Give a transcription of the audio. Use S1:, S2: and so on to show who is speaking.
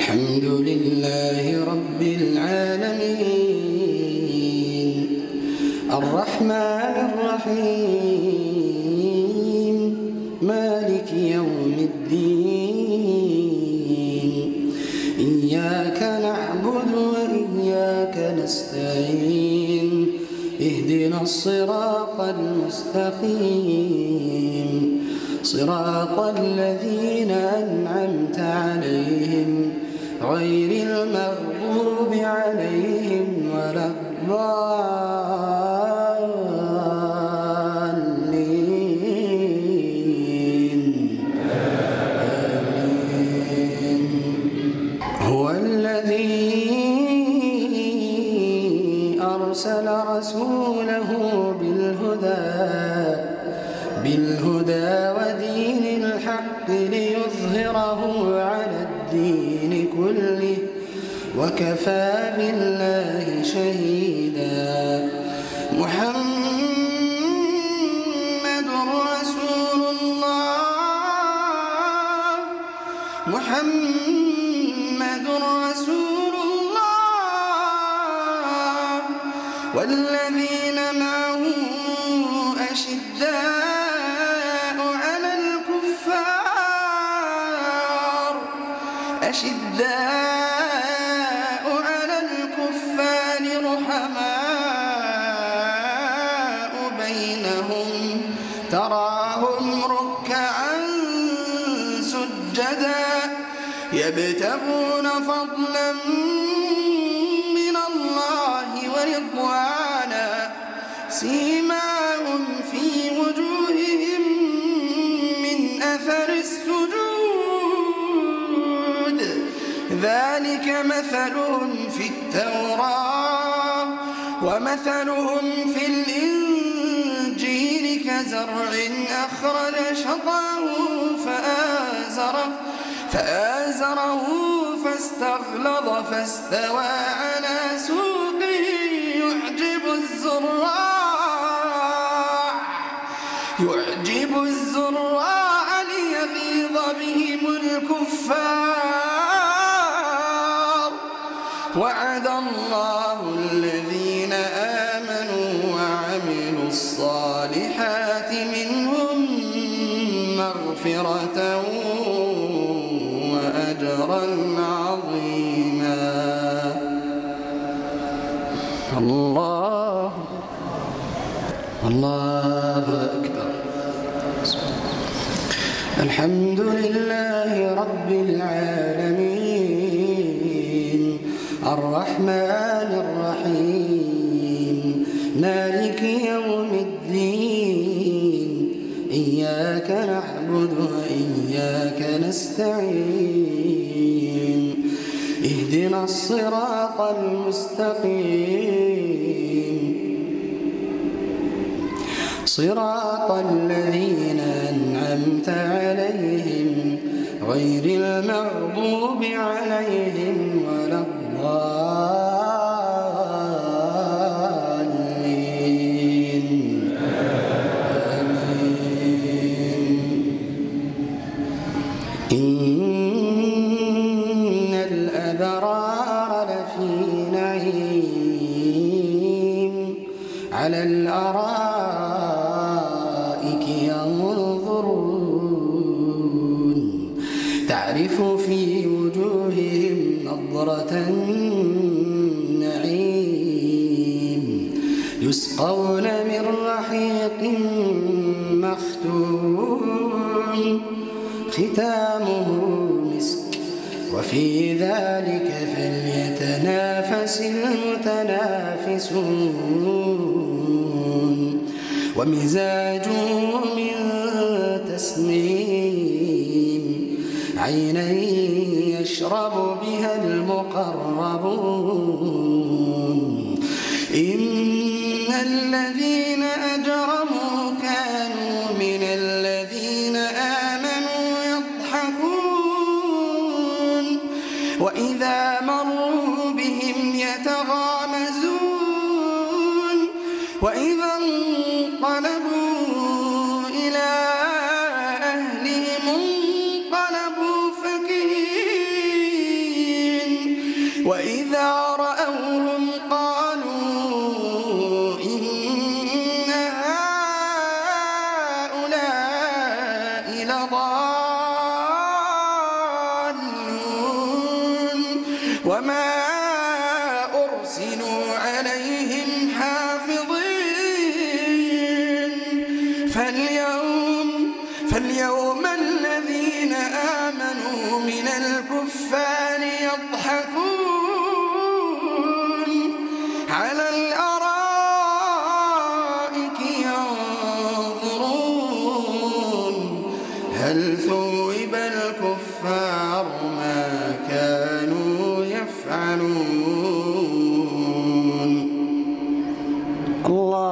S1: الحمد لله رب العالمين الرحمن الرحيم مالك يوم الدين إياك نعبد وإياك نستعين اهدنا الصراط المستقيم صراط الذين أنعمت عليهم غير المغضوب عليهم ولا الضالين آمين. هو الذي أرسل رسوله بالهدى ودين الحق ليظهره على الدين كله وكفى بالله شهيدا. محمد رسول الله والذين معه أشداء على الكفار رحماء بينهم تراهم ركعا سجدا يبتغون فضلا من الله ورضوانا سيماهم في وجوههم من أثر السجود ذلك مثلهم في التوراة ومثلهم في الإنجيل كزرع أخرج شطأه فآزره فاستغلظ فاستوى على سوقه يعجب الزراع ليغيظ بهم الكفار وعد الله الذين آمنوا وعملوا الصالحات منهم مغفرة وأجرا عظيما. الله أكبر. الحمد لله رب العالمين الرحمن الرحيم مالك يوم الدين إياك نعبد وإياك نستعين اهدنا الصراط المستقيم صراط الذين أنعمت عليهم غير المغضوب عليهم ولا الضالين آمين. إن الأبرار لفي نعيم على الأرائك ينظرون تعرف في وجوههم نضرة النعيم يسقون من رحيق مختوم ختامه مسك وفي ذلك فليتنافس المتنافسون ومزاجه من تسنيم عينا يشرب بها المقربون إن الذين أجرموا كانوا من الذين آمنوا يضحكون وإذا مروا بهم يتغامزون وإذا انقلبوا إلى أهلهم انقلبوا فكهين على الأرائك ينظرون هل ثوب الكفار ما كانوا يفعلون. الله